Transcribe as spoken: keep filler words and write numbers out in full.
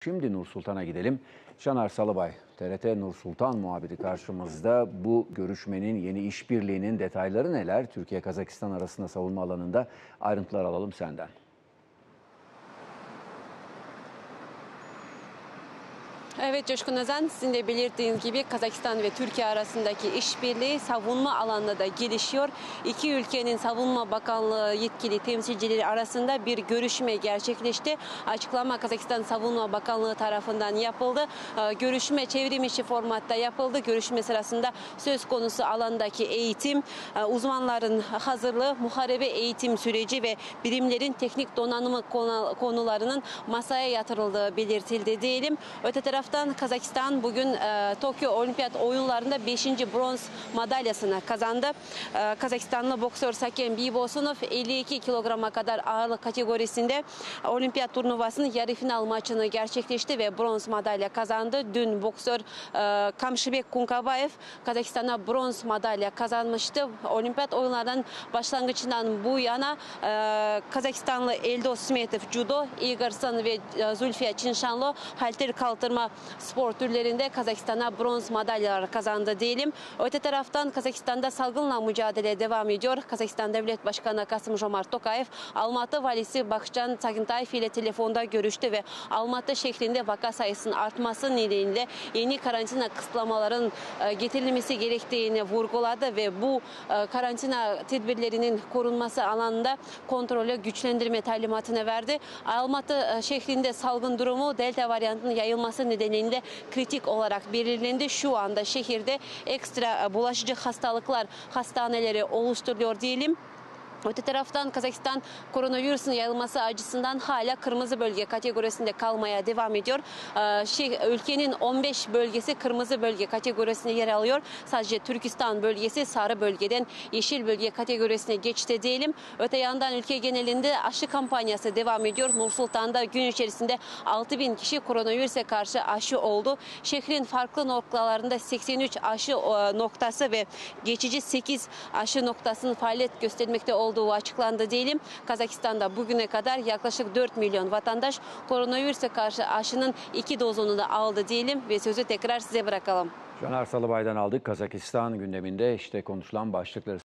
Şimdi Nur Sultan'a gidelim. Şanar Salıbay, T R T Nur Sultan muhabiri karşımızda. Bu görüşmenin, yeni işbirliğinin detayları neler? Türkiye-Kazakistan arasında savunma alanında ayrıntılar alalım senden. Evet Coşkun Özen, sizin de belirttiğiniz gibi Kazakistan ve Türkiye arasındaki işbirliği savunma alanında da gelişiyor. İki ülkenin savunma bakanlığı yetkili temsilcileri arasında bir görüşme gerçekleşti. Açıklama Kazakistan Savunma Bakanlığı tarafından yapıldı. Görüşme çevrim içi formatta yapıldı. Görüşme sırasında söz konusu alandaki eğitim, uzmanların hazırlığı, muharebe eğitim süreci ve birimlerin teknik donanımı konularının masaya yatırıldığı belirtildi diyelim. Öte taraftan Kazakistan bugün e, Tokyo Olimpiyat oyunlarında beşinci bronz madalyasını kazandı. E, Kazakistanlı boksör Saken Bibosunov elli iki kilograma kadar ağırlık kategorisinde olimpiyat turnuvasının yarı final maçını gerçekleşti ve bronz madalya kazandı. Dün boksör e, Kamşibek Kunkabayev Kazakistan'a bronz madalya kazanmıştı. Olimpiyat oyunlarının başlangıcından bu yana e, Kazakistanlı Eldos Smetov judo, Igor San ve e, Zulfiya Çinşanlo halter kaldırma spor türlerinde Kazakistan'a bronz madalyalar kazandı diyelim. Öte taraftan Kazakistan'da salgınla mücadele devam ediyor. Kazakistan Devlet Başkanı Kasım-Jomart Tokayev, Almatı valisi Bakşan Sagintayev ile telefonda görüştü ve Almatı şehrinde vaka sayısının artması nedeniyle yeni karantina kısıtlamaların getirilmesi gerektiğini vurguladı ve bu karantina tedbirlerinin korunması alanında kontrolü güçlendirme talimatını verdi. Almatı şehrinde salgın durumu Delta varyantının yayılması nedeniyle kritik olarak belirlendi. Şu anda şehirde ekstra bulaşıcı hastalıklar hastaneleri oluşturuluyor diyelim. Öte taraftan Kazakistan koronavirüsün yayılması açısından hala kırmızı bölge kategorisinde kalmaya devam ediyor. Ee, şey, ülkenin on beş bölgesi kırmızı bölge kategorisine yer alıyor. Sadece Türkistan bölgesi sarı bölgeden yeşil bölge kategorisine geçti diyelim. Öte yandan ülke genelinde aşı kampanyası devam ediyor. Nur Sultan'da gün içerisinde altı bin kişi koronavirüse karşı aşı oldu. Şehrin farklı noktalarında seksen üç aşı noktası ve geçici sekiz aşı noktasının faaliyet göstermekte olduğu olduğu açıklandı diyelim. Kazakistan'da bugüne kadar yaklaşık dört milyon vatandaş koronavirüse karşı aşının iki dozunu da aldı diyelim ve sözü tekrar size bırakalım. Şanar Salıbay'dan aldık. Kazakistan gündeminde işte konuşulan başlıkları.